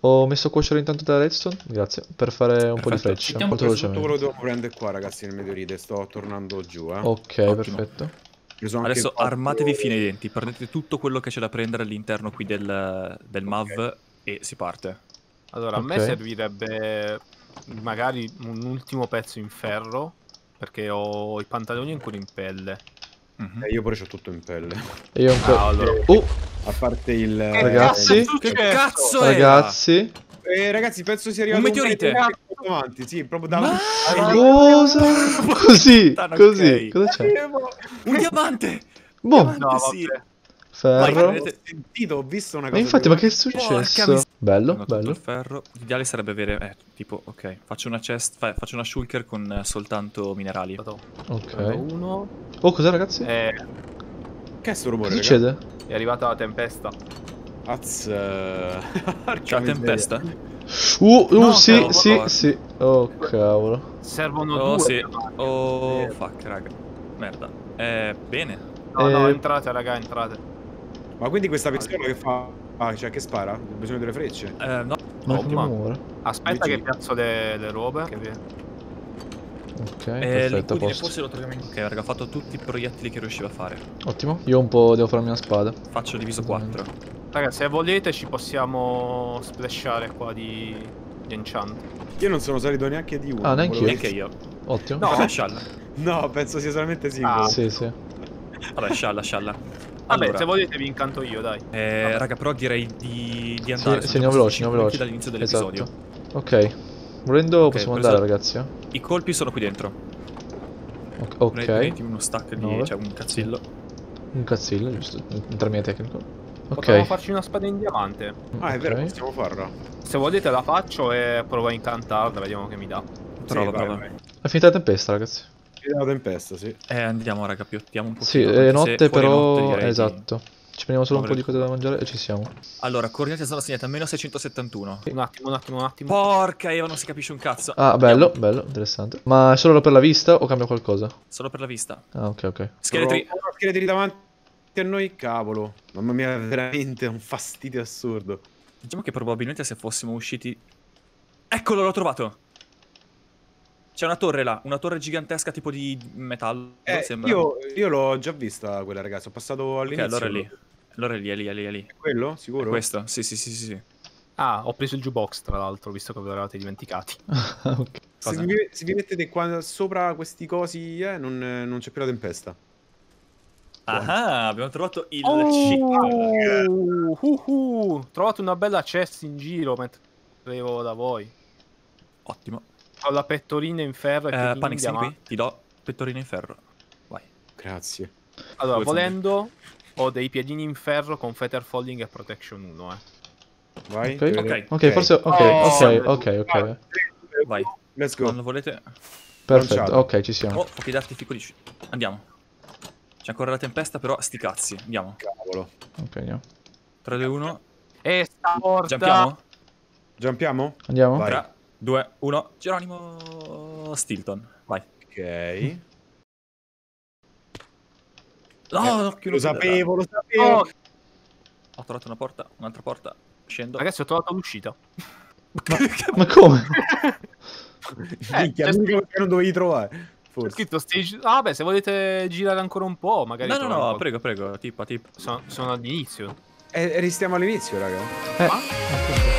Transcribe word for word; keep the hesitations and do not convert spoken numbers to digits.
Ho messo a cuocere intanto della redstone, grazie, per fare un Perfetto. po' di frecce, Sentiamo molto questo velocemente. Tutto quello che devo prendere qua, ragazzi, nel meteorite. Sto tornando giù, eh. Ok, Ottimo. perfetto. Preso anche Adesso il fatto- armatevi fino ai denti, prendete tutto quello che c'è da prendere all'interno qui del, del M A V e si parte. Allora, a me Ok. servirebbe magari un ultimo pezzo in ferro, perché ho i pantaloni ancora in pelle. Mhm. Eh, io pure c'ho tutto in pelle. E io ancora... Ah, allora. Uh, A parte il... Ragazzi? Che Che cazzo era? ragazzi... Eh, ragazzi, penso sia arrivato Un meteorite? meteorite avanti, sì, proprio davanti. Cosa? Così, Puttana, così, ok. cosa c'è? Un diamante! Boh, Diamante, No, sì. vabbè. ferro. Vai, Ho sentito, ho visto una Ma cosa. infatti, di- ma che è Porca successo? mis- Bello, Prendo tutto bello. il ferro. L'ideale sarebbe avere, eh, tipo, ok, faccio una chest, fa- faccio una shulker con eh, soltanto minerali. Ok. Uno. Oh, cos'è ragazzi? È, Che è sto rumore, Cosa raga? succede? è arrivata la tempesta. Az... C'è la tempesta? Uh, uh, No, sì, no, sì, no. sì. Oh, cavolo. Servono Oh due. sì. diamanti. Oh fuck, raga. Merda. Eh, bene. No, no, Eh. entrate, raga, entrate. Ma quindi questa pistola che fa? Ah, cioè che spara? Ho bisogno delle frecce. Eh, no. Ma Oh, che ma- rumore? Aspetta Dici- che piazzo le, le robe. Che vi- Ok, Eh, perfetto, a l'incudine posto. forse lo troviamo in... Ok, raga, ho fatto tutti i proiettili che riuscivo a fare. Ottimo. Io un po' devo farmi una spada. Faccio diviso quattro. Raga, se volete ci possiamo splashare qua di, di enchant. Io non sono salito neanche di uno. Ah, neanche volevo- Neanche io. Ottimo. No. Vabbè, scialla. No, penso sia solamente Ah, singolo. Sì, sì. Vabbè, scialla, scialla. Vabbè, Allora, se volete vi incanto io, dai. eh, raga, però direi di, di Sì, andare. sì, se andiamo possiamo veloci, andiamo anche veloci. dall'inizio Esatto. dell'episodio. Ok. Volendo Ok, possiamo preso- andare, ragazzi. eh? I colpi sono qui dentro. Ok. Prendi- Ok. Prendi uno stack di... Nove. cioè un cazzillo. Un cazzillo, giusto. In termine tecnico. Potremmo Ok. farci una spada in diamante. Ah, è vero, Ok. possiamo farla. Se volete la faccio e provo a incantarla, vediamo che mi dà. Prova, vai, prova. vai. È finita la tempesta, ragazzi. È la tempesta, sì. Eh, andiamo, raga, piottiamo un po'. Sì, è notte però... Di... Esatto. Ci prendiamo solo un po' muovere di il cose da mangiare e ci siamo. Allora, coordinate sono segnate a meno seicentosettantuno. Un attimo, un attimo, un attimo. Porca Eva, non si capisce un cazzo. Ah, bello, Andiamo. bello, interessante. Ma è solo per la vista o cambia qualcosa? Solo per la vista. Ah, ok, ok. Scheletri. Però- oh, scheletri davanti a noi, cavolo. Mamma mia, veramente un fastidio assurdo. Diciamo che probabilmente se fossimo usciti... Eccolo, l'ho trovato! C'è una torre là, una torre gigantesca tipo di metallo, Eh, sembra. io io l'ho già vista quella ragazza, ho passato Ok, all'inizio. allora è lì. Allora è lì, è lì, è lì, è lì. È quello? Sicuro? È questo? Sì, sì, sì, sì, sì. Ah, ho preso il jukebox tra l'altro, visto che ve l'avete dimenticati. ok. Se Cosa? vi, se vi mettete qua sopra questi cosi, eh, non, non c'è più la tempesta. Ah, abbiamo trovato il Oh, shit. uh, uh, uh. Trovate una bella chest in giro mentre arrivo da voi. Ottimo. Ho la pettorina in ferro e Eh, piedini in Panix, vieni diamante. qui, ti do pettorina in ferro. Vai. Grazie. Allora, Due volendo, ho dei piedini in ferro con Feather Falling e Protection uno, eh. Vai. Ok. Deve- Ok. Ok, forse... Ok, Oh, ok, ok, ok. Vai. Let's go. Quando volete... Perfetto, Lanciato. ok, ci siamo. Oh, fuochi d'artificio. Andiamo. C'è ancora la tempesta, però sti cazzi. Andiamo. Cavolo. Ok, andiamo. tre, due, uno. E sta morta. Giampiamo? Giampiamo? Andiamo? Vai. tre, due, uno. Geronimo Stilton. Vai. Ok. No, Eh, no, lo sapevo, lo sapevo. Oh, Ho trovato una porta, un'altra porta. Scendo. ragazzi, ho trovato l'uscita. Ma come? Minchia, c'è l'unico che non dovevi trovare. C'è Forse. scritto stage... Ah, beh, se volete girare ancora un po', magari... No, no, trovare no, qualcosa. prego, prego. Tippa, tippa. Sono, sono all'inizio. E, e restiamo all'inizio, raga. Eh, appunto.